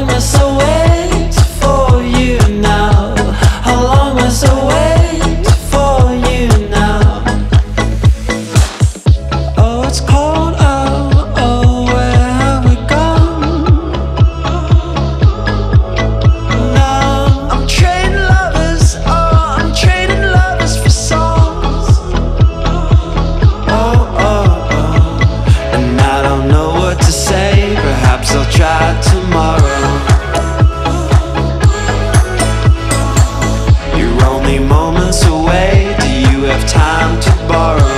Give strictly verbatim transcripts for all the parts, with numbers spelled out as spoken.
long must I wait for you now? How long must I wait for you now? Oh, it's cold out, oh, where have we gone? Now I'm trading lovers, oh, I'm trading lovers for songs. Oh, oh, oh, and I don't know what to say, perhaps I'll try tomorrow. You're only moments away, do you have time to borrow?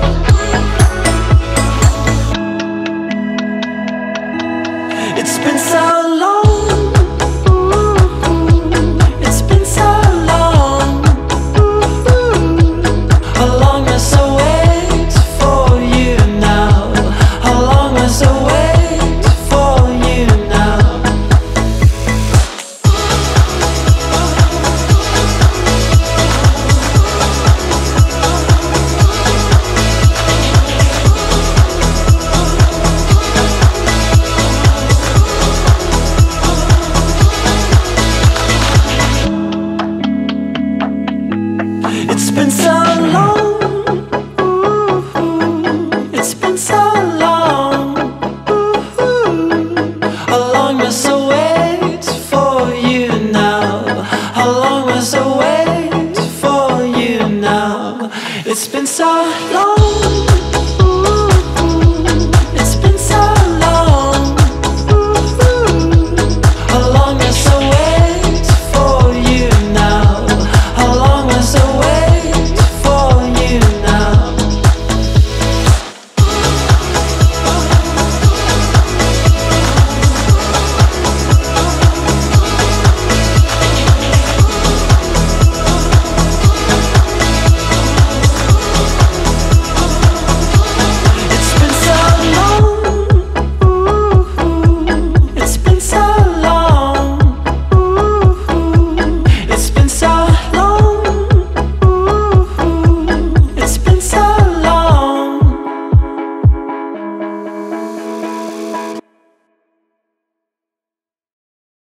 It's been so